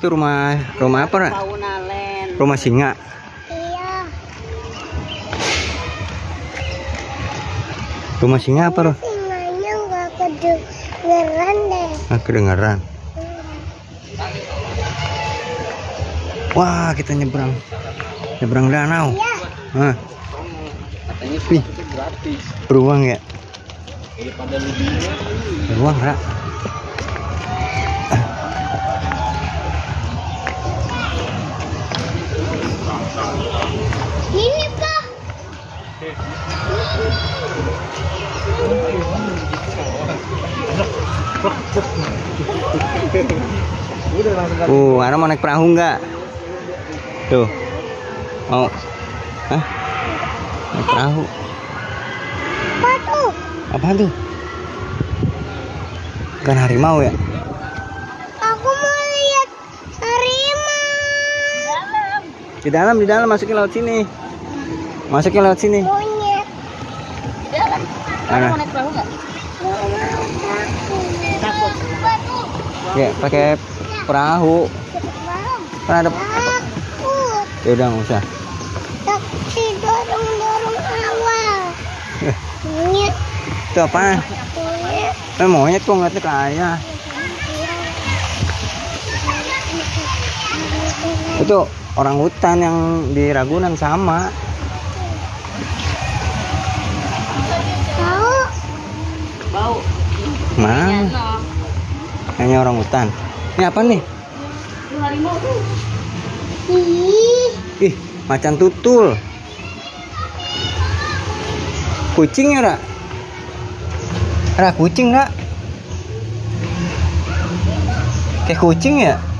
Itu rumah apa, Ra? Paunaland. Rumah singa. Iya. Rumah singa apa, Ro? Singanya nggak kedengeran deh. Ah, kedengaran. Wah, kita nyebrang danau. Iya. Hah, Katanya Wih. itu gratis. beruang ya? Daripada lebih Beruang, Ra. Ini Pak. Ana mau naik perahu nggak? Tuh. Mau? Hah? Naik perahu. Apa tuh? Apaan tuh? Kan harimau ya? Aku mau lihat harimau. Di dalam masukin laut sini. Masukin laut sini. Monyet. Mana? naik perahu nggak? Takut. Ya, pakai perahu. Kan ada. Takut. Ya udah nggak usah. Takut dorong awal. Monyet. Itu apa? Monyet. Monyet kok ngeliatnya kayak. Itu orang hutan yang di Ragunan sama. Tahu? Bau. Mana? Hanya orang hutan. Ini apa nih? Harimau tuh. Ih, Ih, macan tutul. Kucing ya, Ra? Ra, kucing, Ra? Kayak kucing ya?